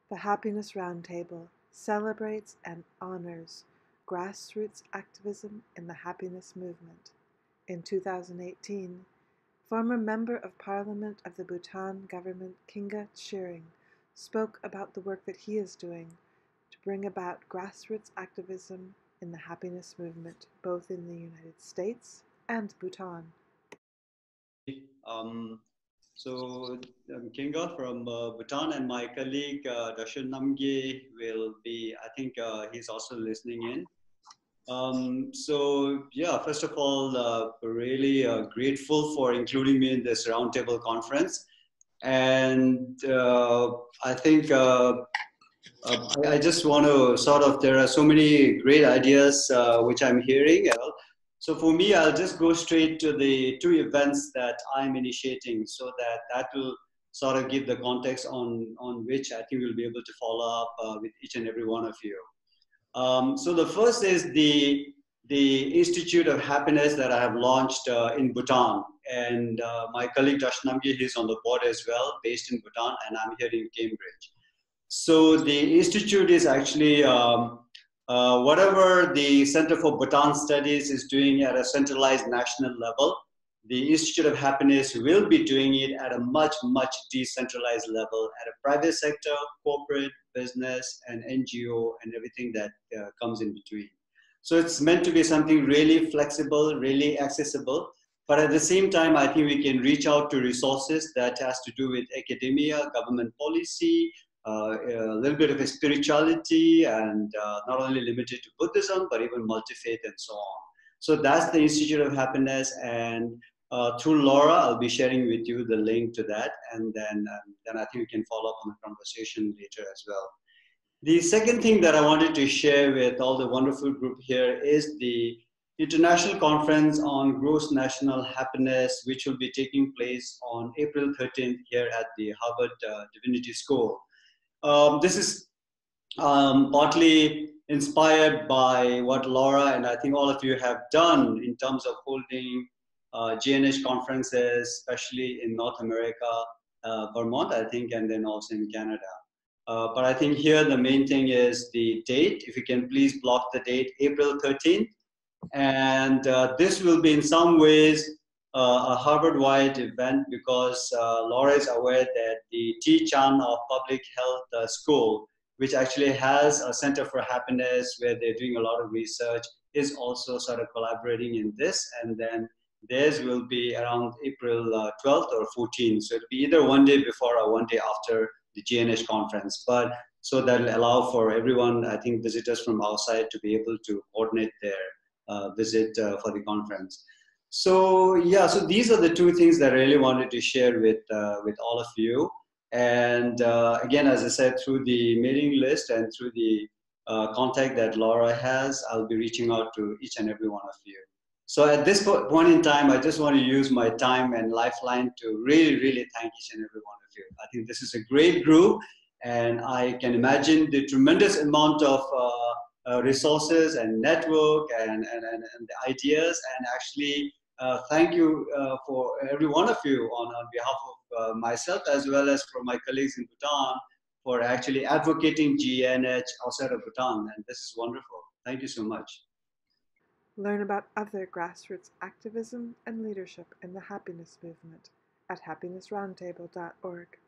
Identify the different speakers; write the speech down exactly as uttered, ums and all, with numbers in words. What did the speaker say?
Speaker 1: The Happiness Roundtable celebrates and honors grassroots activism in the happiness movement. In two thousand eighteen, former Member of Parliament of the Bhutan government Kinga Tshering spoke about the work that he is doing to bring about grassroots activism in the happiness movement, both in the United States and Bhutan.
Speaker 2: Um, so I'm Kinga from uh, Bhutan, and my colleague uh, Doctor Namge will be, I think uh, he's also listening in. Um, so yeah, first of all, uh, we're really uh, grateful for including me in this roundtable conference. And uh, I think uh, uh, I, I just want to sort of, there are so many great ideas uh, which I'm hearing. So for me, I'll just go straight to the two events that I'm initiating, so that that will sort of give the context on, on which I think we'll be able to follow up uh, with each and every one of you. Um, so the first is the, the Institute of Happiness that I have launched uh, in Bhutan. And uh, my colleague Dash Namgi, he's on the board as well, based in Bhutan, and I'm here in Cambridge. So the institute is actually um, uh, whatever the Center for Bhutan Studies is doing at a centralized national level, the Institute of Happiness will be doing it at a much, much decentralized level at a private sector, corporate, business, and N G O, and everything that uh, comes in between. So it's meant to be something really flexible, really accessible. But at the same time, I think we can reach out to resources that has to do with academia, government policy, uh, a little bit of a spirituality, and uh, not only limited to Buddhism, but even multi-faith and so on. So that's the Institute of Happiness, and uh, through Laura, I'll be sharing with you the link to that, and then, um, then I think we can follow up on the conversation later as well. The second thing that I wanted to share with all the wonderful group here is the International Conference on Gross National Happiness, which will be taking place on April thirteenth here at the Harvard uh, Divinity School. Um, this is um, partly inspired by what Laura and I think all of you have done in terms of holding uh, G N H conferences, especially in North America, uh, Vermont, I think, and then also in Canada. Uh, but I think here the main thing is the date. If you can please block the date, April thirteenth. And uh, this will be in some ways uh, a Harvard-wide event, because uh, Laura is aware that the T. Chan of Public Health uh, School, which actually has a Center for Happiness where they're doing a lot of research, is also sort of collaborating in this. And then theirs will be around April uh, twelfth or fourteenth. So it'll be either one day before or one day after the G N H conference. But so that'll allow for everyone, I think visitors from outside, to be able to coordinate their uh, visit uh, for the conference. So yeah, so these are the two things that I really wanted to share with, uh, with all of you. And uh, again, as I said, through the mailing list and through the uh, contact that Laura has, I'll be reaching out to each and every one of you. So at this point in time, I just want to use my time and lifeline to really, really thank each and every one of you. I think this is a great group, and I can imagine the tremendous amount of uh, uh, resources and network and, and, and, and the ideas, and actually uh, thank you uh, for every one of you on, on behalf of uh, myself, as well as for my colleagues in Bhutan, for actually advocating G N H outside of Bhutan, and this is wonderful. Thank you so much.
Speaker 1: Learn about other grassroots activism and leadership in the happiness movement at happiness roundtable dot org.